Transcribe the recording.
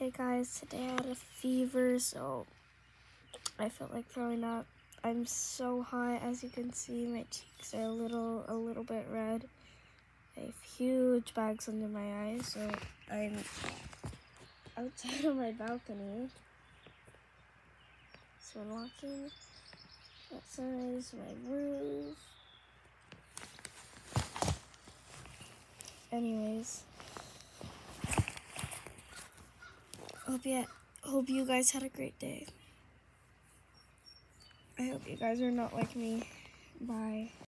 Hey guys, today I had a fever, so I felt like throwing up. I'm so hot, as you can see. My cheeks are a little bit red. I have huge bags under my eyes, so I'm outside on my balcony. So I'm walking. Outside is my roof. Anyways, hope you guys had a great day. I hope you guys are not like me. Bye.